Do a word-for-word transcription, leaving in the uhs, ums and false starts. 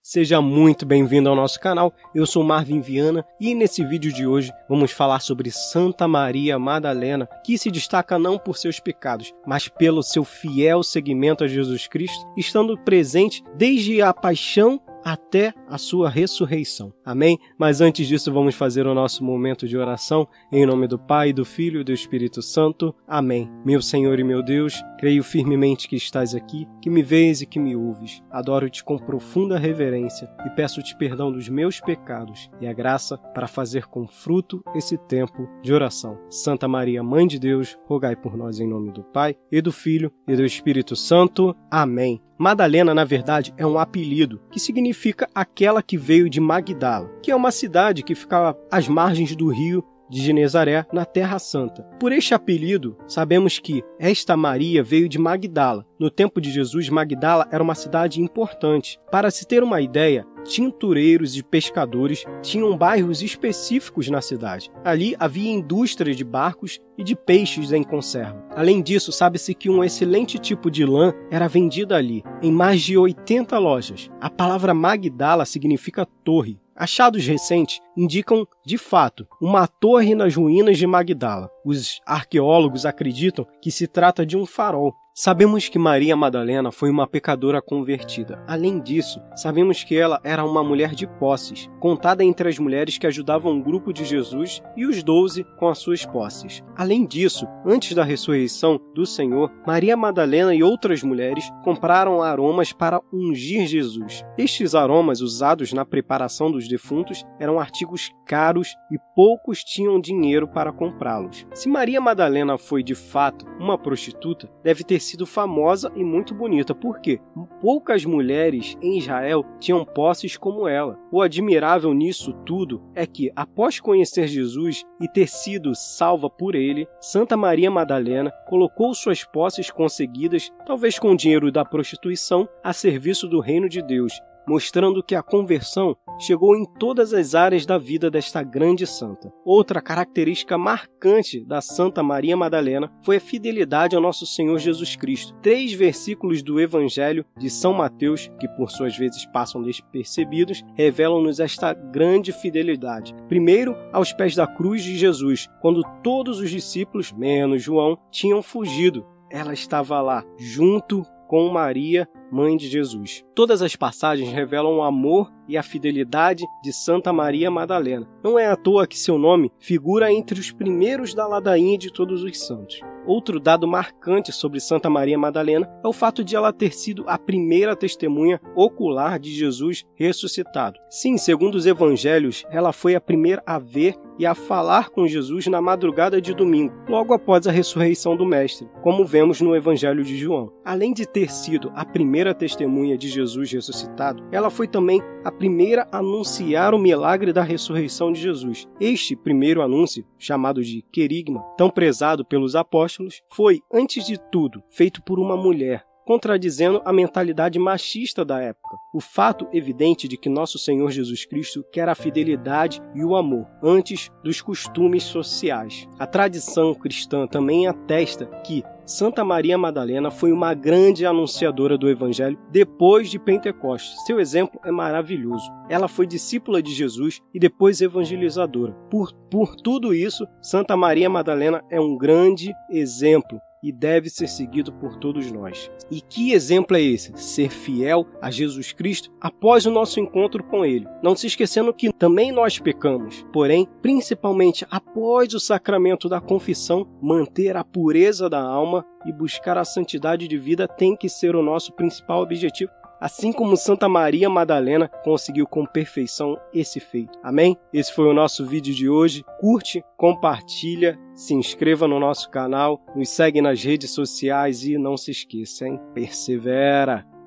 Seja muito bem-vindo ao nosso canal, eu sou Marvin Viana e nesse vídeo de hoje vamos falar sobre Santa Maria Madalena, que se destaca não por seus pecados, mas pelo seu fiel seguimento a Jesus Cristo, estando presente desde a paixão até a sua ressurreição. Amém? Mas antes disso, vamos fazer o nosso momento de oração, em nome do Pai, do Filho e do Espírito Santo. Amém. Meu Senhor e meu Deus, creio firmemente que estás aqui, que me vês e que me ouves. Adoro-te com profunda reverência e peço-te perdão dos meus pecados e a graça para fazer com fruto esse tempo de oração. Santa Maria, Mãe de Deus, rogai por nós em nome do Pai, e do Filho e do Espírito Santo. Amém. Madalena, na verdade, é um apelido que significa aquela que veio de Magdala, que é uma cidade que ficava às margens do rio de Genezaré, na Terra Santa. Por este apelido, sabemos que esta Maria veio de Magdala. No tempo de Jesus, Magdala era uma cidade importante. Para se ter uma ideia, tintureiros e pescadores tinham bairros específicos na cidade. Ali havia indústria de barcos e de peixes em conserva. Além disso, sabe-se que um excelente tipo de lã era vendida ali, em mais de oitenta lojas. A palavra Magdala significa torre. Achados recentes indicam, de fato, uma torre nas ruínas de Magdala. Os arqueólogos acreditam que se trata de um farol. Sabemos que Maria Madalena foi uma pecadora convertida. Além disso, sabemos que ela era uma mulher de posses, contada entre as mulheres que ajudavam o grupo de Jesus e os doze com as suas posses. Além disso, antes da ressurreição do Senhor, Maria Madalena e outras mulheres compraram aromas para ungir Jesus. Estes aromas usados na preparação dos defuntos eram artigos caros e poucos tinham dinheiro para comprá-los. Se Maria Madalena foi de fato uma prostituta, deve ter sido famosa e muito bonita, porque poucas mulheres em Israel tinham posses como ela. O admirável nisso tudo é que, após conhecer Jesus e ter sido salva por ele, Santa Maria Madalena colocou suas posses conseguidas, talvez com o dinheiro da prostituição, a serviço do reino de Deus, mostrando que a conversão chegou em todas as áreas da vida desta grande santa. Outra característica marcante da Santa Maria Madalena foi a fidelidade ao nosso Senhor Jesus Cristo. Três versículos do Evangelho de São Mateus, que por suas vezes passam despercebidos, revelam-nos esta grande fidelidade. Primeiro, aos pés da cruz de Jesus, quando todos os discípulos, menos João, tinham fugido. Ela estava lá, junto com Maria, mãe de Jesus. Todas as passagens revelam o amor e a fidelidade de Santa Maria Madalena. Não é à toa que seu nome figura entre os primeiros da ladainha de todos os santos. Outro dado marcante sobre Santa Maria Madalena é o fato de ela ter sido a primeira testemunha ocular de Jesus ressuscitado. Sim, segundo os evangelhos, ela foi a primeira a ver e a falar com Jesus na madrugada de domingo, logo após a ressurreição do Mestre, como vemos no Evangelho de João. Além de ter sido a primeira testemunha de Jesus ressuscitado, ela foi também a primeira a anunciar o milagre da ressurreição de Jesus. Este primeiro anúncio, chamado de querigma, tão prezado pelos apóstolos, foi, antes de tudo, feito por uma mulher, contradizendo a mentalidade machista da época. O fato evidente de que nosso Senhor Jesus Cristo quer a fidelidade e o amor, antes dos costumes sociais. A tradição cristã também atesta que Santa Maria Madalena foi uma grande anunciadora do Evangelho depois de Pentecostes. Seu exemplo é maravilhoso. Ela foi discípula de Jesus e depois evangelizadora. Por, por tudo isso, Santa Maria Madalena é um grande exemplo e deve ser seguido por todos nós. E que exemplo é esse? Ser fiel a Jesus Cristo após o nosso encontro com Ele. Não se esquecendo que também nós pecamos, porém, principalmente após o sacramento da confissão, manter a pureza da alma e buscar a santidade de vida tem que ser o nosso principal objetivo. Assim como Santa Maria Madalena conseguiu com perfeição esse feito. Amém? Esse foi o nosso vídeo de hoje. Curte, compartilha, se inscreva no nosso canal, nos segue nas redes sociais e não se esqueça, hein? Persevera!